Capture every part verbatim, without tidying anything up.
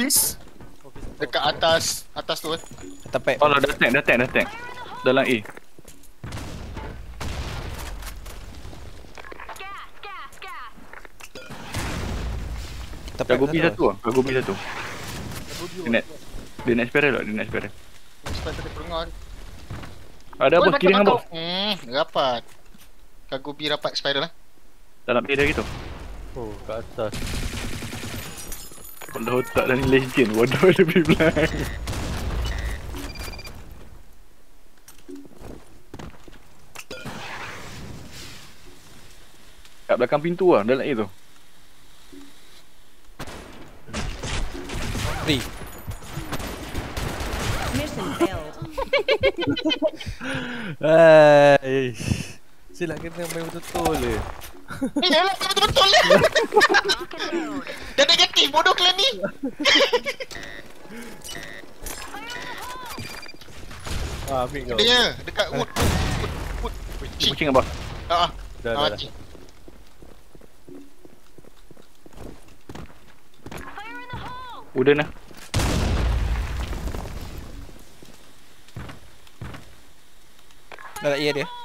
Please. Dekat atas, atas tu kan. Tapek. Oh, dah tank, dah tank, dah tank. Dalam A. Tapek Jago B satu lah, jago B satu. Dia nak, dia nak spiral tak? Dia nak spiral. Sebab tadi perengah. Ada bos, kiri dengan bos. Hmm, rapat. Kagu B rapat spiral lah. Dalam A dah gitu. Oh, kat atas. Bodoh otak dah ni legend, bodoh dia pergi belang. Kat belakang pintu lah, dalam A tu. Three. Mission failed. Hai. Silap kena main betul-betul le. Eh, dah lah, betul-betul lah. Dah negatif, bodoh kalian ni. Ah, ambil kau. Dia dekat wood. Wood, wood. Dia kucing apa? Ah, Dah, ah, dah, dah. cik. Wooden lah. Dalam A dia.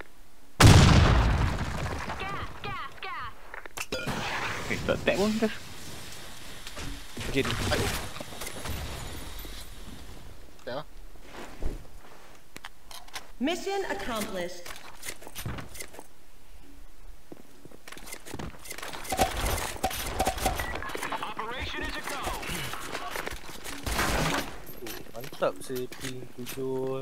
Eh, tak tag pun guys. Kiri. Dah. Mission accomplished. Mantap setting tujuh.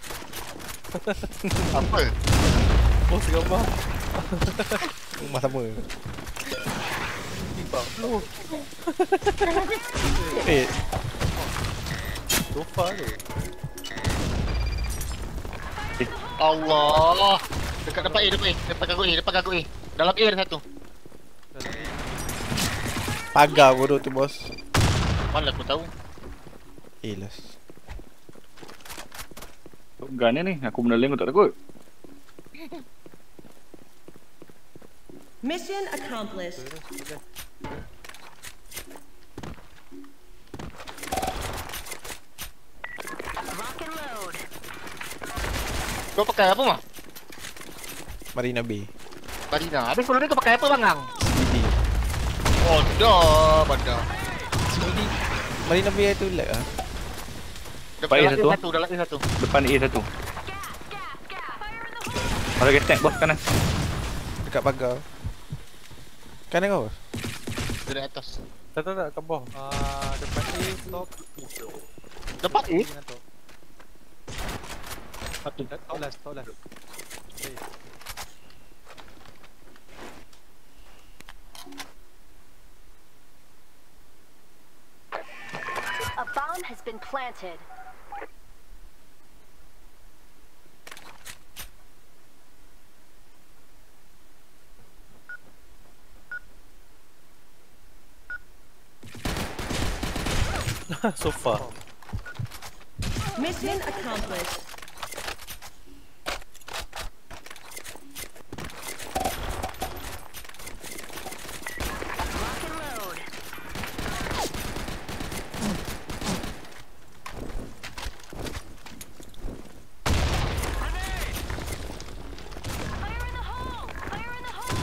Apa? Oh, segambar. Rumah sama. empat puluh. Eh, Sofa tu. Allah. Dekat depan A, depan A. Depan kagu A, depan kagu A. Dalam A ada satu. pagar bodoh tu bos. Mana aku tahu. Eh las. Gun ni, aku meneling aku tak takut. Mission accomplished. Rock and load. Kau pakai apa mah? Marina B. Marina. Habis sebelum ni kau pakai apa bangang? C B D. Oh dah, bandar. C B D. Marina B tu lag ah. Depan A A satu. satu, dalam A satu. Depan A satu. Ada guys tank bos kanan. Dekat pagar. Kanan kau? Dia dari atas. Tak tak tak kat bawah. Ah, depan A top. Depan A? Satu kat top last, top last. Okay. A bomb has been planted. So far. Mission accomplished. Rock and load. Fire in the hole! Fire in the hole!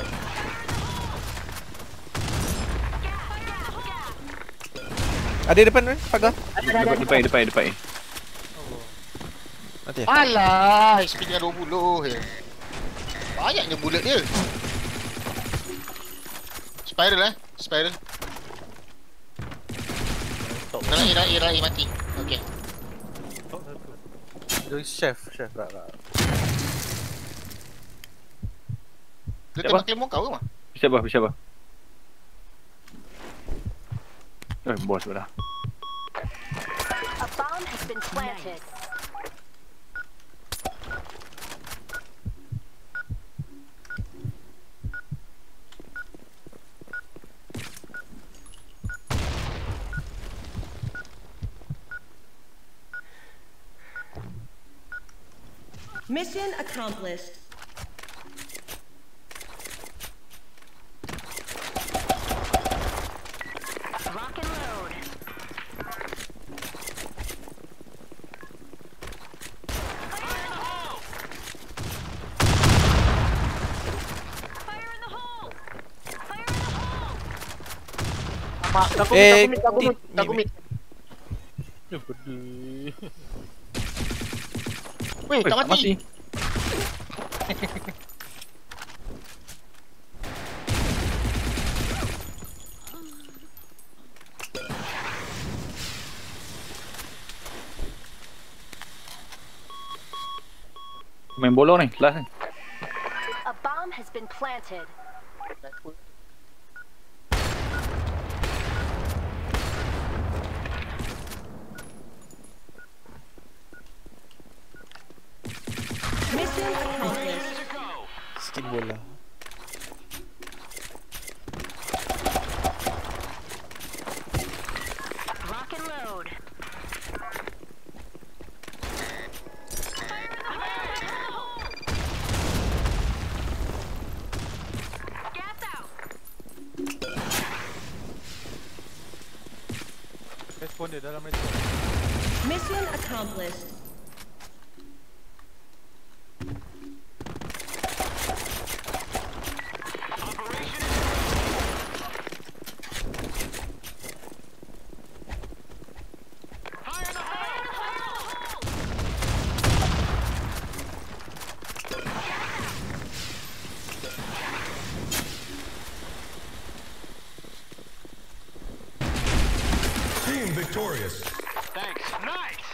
Gas, gas, gas. Ada depan kan pagar. Depan depan depan depan. Mati. Alah, H P tinggal dua puluh je. Banyaknya bullet dia. Spiral eh, spiral. Dalam A, dalam A, dalam A mati. Okay. Top satu. Jadi chef, chef tak tak. Dia Siapa? tembak claymore kau ke mah? Bisa apa? Bisa apa? Eh, bos dah. A bomb has been planted. Mission accomplished. Rock and load. Mak, aku Eh, mit, aku mit, aku mit, ti- aku mit. Ya pedih. Weh, Eh, tak mati. Main bola ni, last ni. A bomb has been planted. Mission accomplished. Skin bola. Rock and load. Gas out. Respon dia dalam respon. Mission accomplished. Team victorious. Thanks. Nice.